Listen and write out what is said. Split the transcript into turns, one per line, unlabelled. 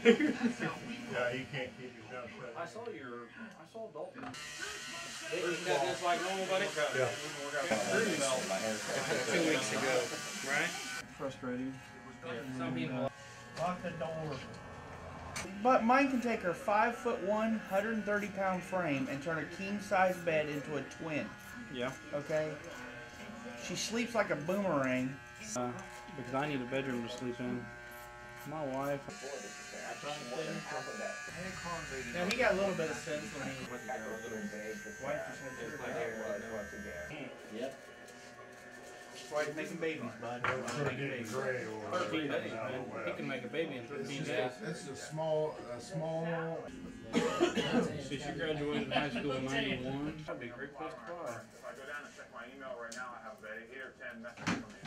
Yeah, you can't keep your mouth shut.
I saw Dalton. He got this like normal, buddy?
Yeah.
2 weeks ago, right?
Frustrating.
Yeah, some people.
Lock the door.
But mine can take her 5'1", 130-pound frame and turn a king-size bed into a twin.
Yeah.
Okay? She sleeps like a boomerang.
Because I need a bedroom to sleep in. My wife.
Now he got a little bit of sense when he was
Yep.
Why he's making babies, bud.
13 days, man. He can make a baby in 13 days.
It's a small.
So she graduated high school in 91. That'd be a great place to fly.
If I go down and check my email right now, I have 8 or 10 messages from